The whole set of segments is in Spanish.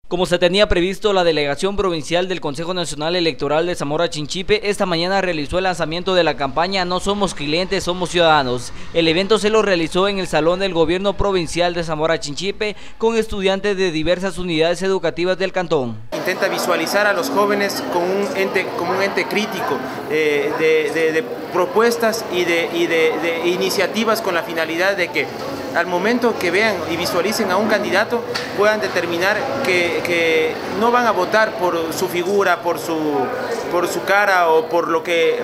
Como se tenía previsto, la Delegación Provincial del Consejo Nacional Electoral de Zamora Chinchipe esta mañana realizó el lanzamiento de la campaña No somos clientes, somos ciudadanos. El evento se lo realizó en el Salón del Gobierno Provincial de Zamora Chinchipe con estudiantes de diversas unidades educativas del cantón. Intenta visualizar a los jóvenes como un ente crítico de propuestas y de iniciativas con la finalidad de que al momento que vean y visualicen a un candidato puedan determinar que no van a votar por su figura, por su cara o por lo que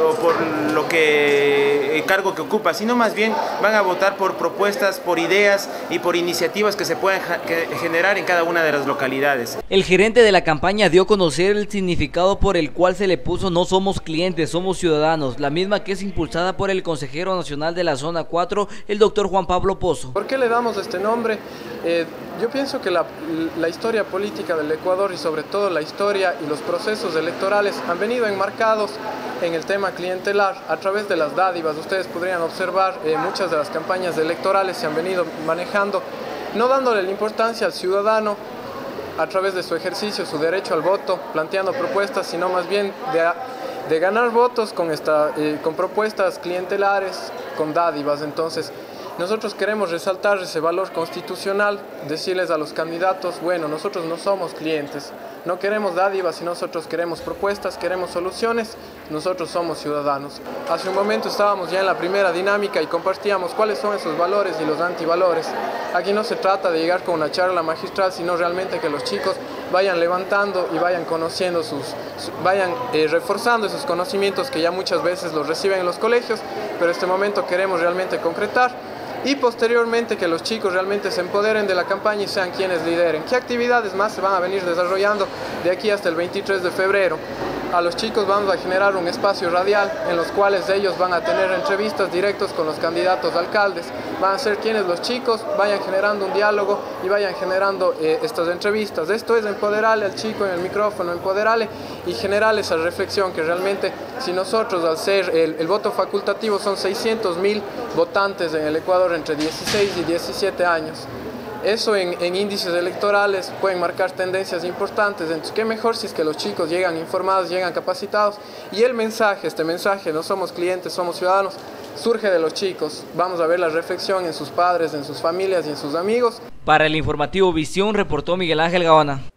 el cargo que ocupa, sino más bien van a votar por propuestas, por ideas y por iniciativas que se puedan generar en cada una de las localidades. El gerente de la campaña dio a conocer el significado por el cual se le puso No somos clientes, somos ciudadanos, la misma que es impulsada por el consejero nacional de la zona 4, el doctor Juan Pablo Pozo. ¿Por qué le damos este nombre? Yo pienso que la historia política del Ecuador y sobre todo la historia y los procesos electorales han venido enmarcados en el tema clientelar a través de las dádivas. Ustedes podrían observar muchas de las campañas electorales se han venido manejando, no dándole la importancia al ciudadano a través de su ejercicio, su derecho al voto, planteando propuestas, sino más bien de ganar votos con propuestas clientelares, con dádivas. Entonces, nosotros queremos resaltar ese valor constitucional, decirles a los candidatos, bueno, nosotros no somos clientes, no queremos dádivas, sino nosotros queremos propuestas, queremos soluciones, nosotros somos ciudadanos. Hace un momento estábamos ya en la primera dinámica y compartíamos cuáles son esos valores y los antivalores. Aquí no se trata de llegar con una charla magistral, sino realmente que los chicos vayan levantando y vayan conociendo vayan reforzando esos conocimientos que ya muchas veces los reciben en los colegios, pero en este momento queremos realmente concretar. Y posteriormente que los chicos realmente se empoderen de la campaña y sean quienes lideren. ¿Qué actividades más se van a venir desarrollando de aquí hasta el 23 de febrero? A los chicos vamos a generar un espacio radial en los cuales ellos van a tener entrevistas directas con los candidatos a alcaldes. Van a ser quienes los chicos vayan generando un diálogo y vayan generando estas entrevistas. Esto es empoderarle al chico en el micrófono, empoderarle y generar esa reflexión que realmente si nosotros al ser el voto facultativo son 600.000 votantes en el Ecuador entre 16 y 17 años. Eso en índices electorales pueden marcar tendencias importantes, entonces qué mejor si es que los chicos llegan informados, llegan capacitados y este mensaje, no somos clientes, somos ciudadanos, surge de los chicos. Vamos a ver la reflexión en sus padres, en sus familias y en sus amigos. Para el informativo Visión reportó Miguel Ángel Gaona.